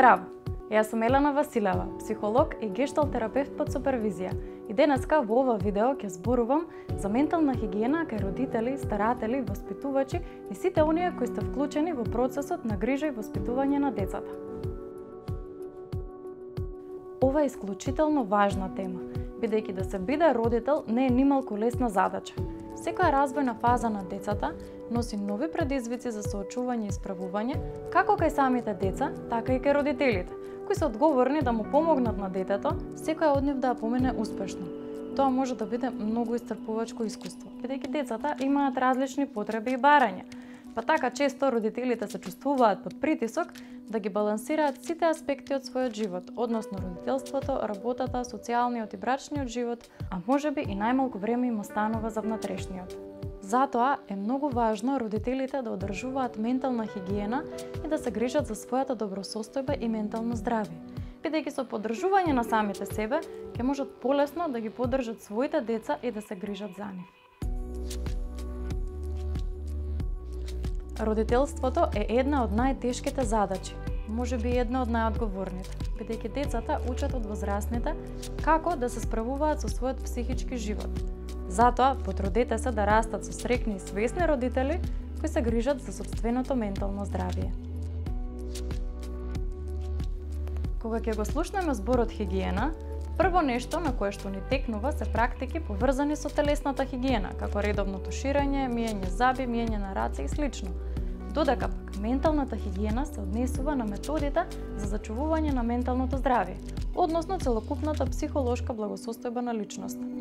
Здраво! Јас сум Елена Василева, психолог и гешталт терапевт под супервизија. И денеска во ова видео ќе зборувам за ментална хигиена кај родители, старатели, воспитувачи и сите оние кои сте вклучени во процесот на грижа и воспитување на децата. Ова е исклучително важна тема, бидејќи да се биде родител не е нималку лесна задача. Секоја развојна фаза на децата носи нови предизвици за соочување и исправување, како кај самите деца, така и кај родителите, кои се одговорни да му помогнат на детето, секоја од нив да ја помине успешно. Тоа може да биде многу исцрпувачко искуство, бидејќи децата имаат различни потреби и барања. Па така често родителите се чувствуваат под притисок да ги балансираат сите аспекти од својот живот, односно родителството, работата, социјалниот и брачниот живот, а можеби и најмалку време им останува за внатрешниот. Затоа е многу важно родителите да одржуваат ментална хигиена и да се грижат за својата добросостојба и ментално здравје, бидејќи со поддржување на самите себе ќе можат полесно да ги поддржат своите деца и да се грижат за нив. Родителството е една од најтешките задачи, можеби една од најодговорните, бидејќи децата учат од возрастните како да се справуваат со својот психички живот. Затоа, потрудете се да растат со среќни и свесни родители кои се грижат за сопственото ментално здравје. Кога ќе го слушнеме зборот хигиена, прво нешто на кое што ни текнува се практики поврзани со телесната хигиена, како редовно туширање, миење заби, миење на раце и слично. Додека пак менталната хигиена се однесува на методите за зачувување на менталното здравје, односно целокупната психолошка благосостојба на личноста.